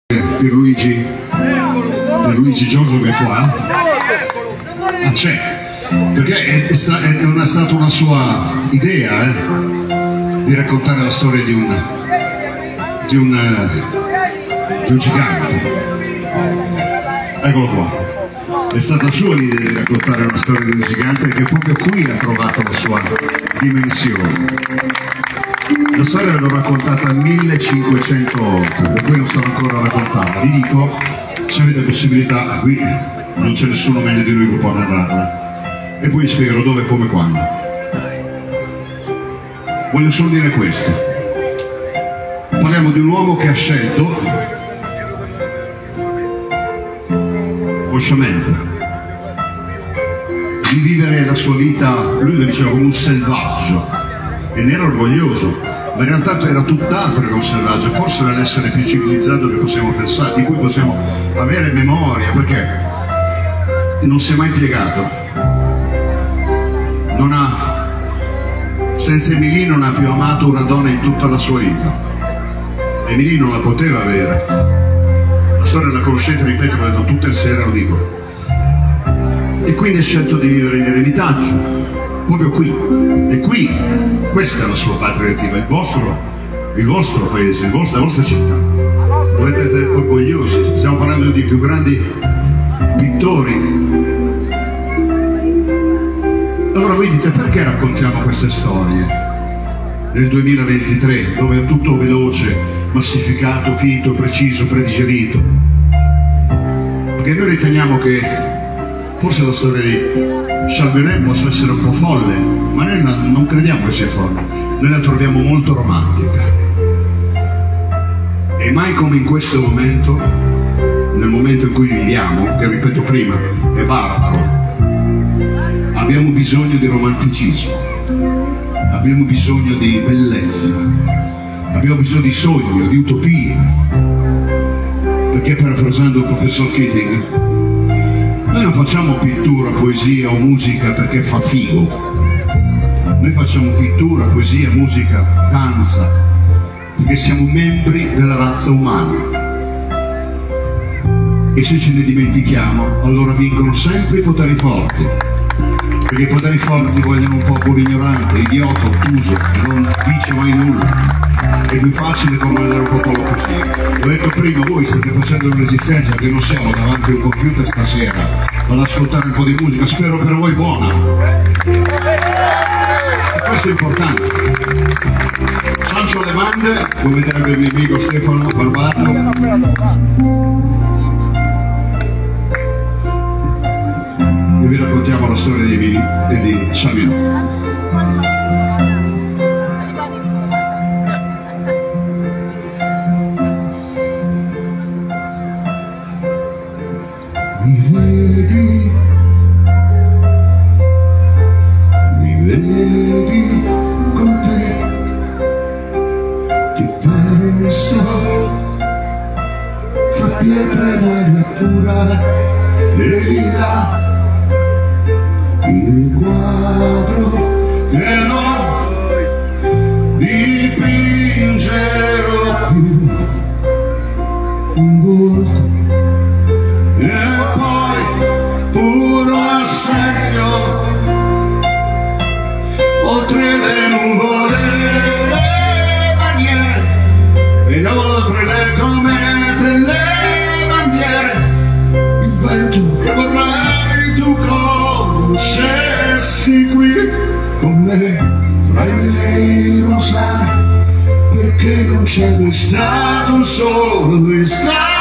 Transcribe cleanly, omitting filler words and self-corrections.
Pierluigi Giorgio che è qua? Ah, c'è, perché è stata una sua idea di raccontare la storia di un gigante. Eccolo qua. È stata sua l'idea di raccontare la storia di un gigante che proprio qui ha trovato la sua dimensione. La storia l'ho raccontata 1500 volte, per cui non sto ancora raccontando. Vi dico, se avete possibilità, qui non c'è nessuno meglio di lui che può narrarla. E poi vi spiegherò dove, come, quando. Voglio solo dire questo. Parliamo di un uomo che ha scelto, consciamente, di vivere la sua vita, lui lo diceva, come un selvaggio, e ne era orgoglioso. Ma in realtà era tutt'altro che un selvaggio, forse era l'essere più civilizzato che possiamo pensare, di cui possiamo avere memoria, perché non si è mai piegato, senza Emilino non ha più amato una donna in tutta la sua vita. Emilino non la poteva avere, la storia la conoscete, ripeto, l'ho detto tutte le sere, lo dico, e quindi ha scelto di vivere in eremitaggio, proprio qui, e qui, questa è la sua patria nativa, il vostro paese, la vostra città. Dovete essere orgogliosi, stiamo parlando dei più grandi pittori. Allora voi dite, perché raccontiamo queste storie nel 2023, dove è tutto veloce, massificato, finito, preciso, predigerito? Perché noi riteniamo che forse la storia di Championnet possa essere un po' folle, ma noi non crediamo che sia folle, noi la troviamo molto romantica. E mai come in questo momento, nel momento in cui viviamo, che ripeto prima, è barbaro, abbiamo bisogno di romanticismo, abbiamo bisogno di bellezza, abbiamo bisogno di sogno, di utopia, perché, parafrasando il professor Keating, noi non facciamo pittura, poesia o musica perché fa figo. Noi facciamo pittura, poesia, musica, danza, perché siamo membri della razza umana. E se ce ne dimentichiamo, allora vincono sempre i poteri forti. Perché i poteri forti vogliono un popolo ignorante, idiota, ottuso, che non dice mai nulla. È più facile comandare un popolo così. L'ho detto prima, voi state facendo un'esistenza che non siamo davanti a un computer stasera ad ascoltare un po' di musica, spero per voi buona. E questo è importante. Ciancio le bande, come direbbe il mio amico Stefano Barbato. E vi raccontiamo la storia di Emilio e di Championnet. Mi vedi con te, ti penso, fra pietre e natura, e là, il quadro che non dipingerò più, un volto e poi puro assenzio, oltre le nuvole le maniere, e oltre le comete le bandiere, il vento che vorrei tu conoscessi qui con me, fra i miei rosari, perché non c'è mai stato un solo istante